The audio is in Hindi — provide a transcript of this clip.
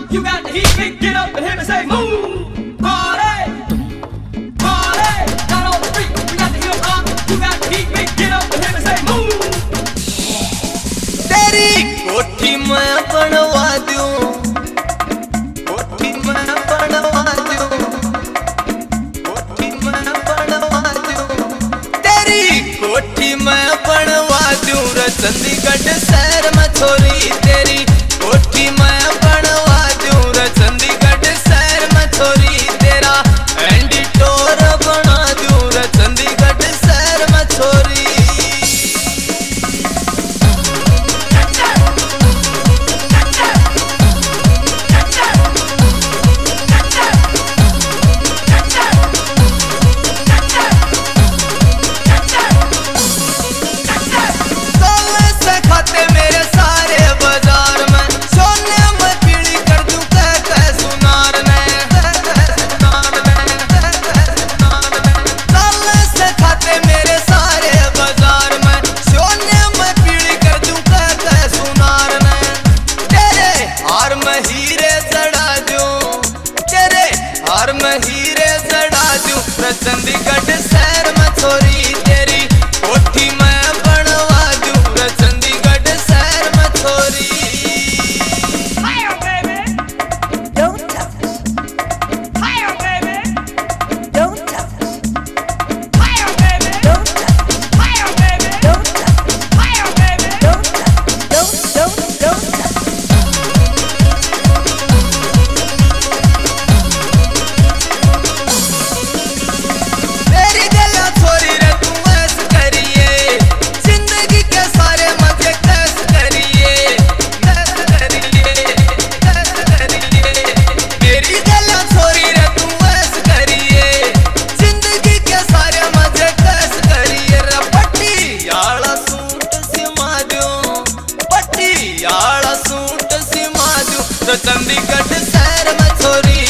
You got the heat, big, get up and hit me, say move. Party, party, down on the street. We got the hip hop. You got the heat, big, get up and hit me, say move. तेरी कोठी मैं बनवा दूं, कोठी मैं बनवा दूं, कोठी मैं बनवा दूं, तेरी कोठी मैं बनवा दूं रे चंडीगढ़ शहर में छोरी तेरी कोठी मैं बनवा दूं रे चंडीगढ़ शहर में छोरी तेरा एंडिटोर बना दूं रे चंडीगढ़ शहर में छोरी हीरे चढ़ा दूं चंडीगढ़ शहर में छोरी तेरी कोठी मैं बनवा दूं चंडीगढ़ शहर में छोरी Fire, baby. Don't touch. Fire, baby. Don't touch. Fire, baby. Don't touch. Fire, baby. Don't touch. Fire, baby. Don't touch. Don't touch. मेरी गला छोरी रे तू ऐसे करिए जिंदगी के सारे मजे कैसे करिए कैसे करिए कैसे करिए मेरी गला छोरी रे तू ऐसे करिए जिंदगी के सारे मजे कैसे करिए रे पट्टियाला सूट सिमा दूं पट्टियाला सूट सिमा दूं तो चंडीगढ़ शहर में छोरी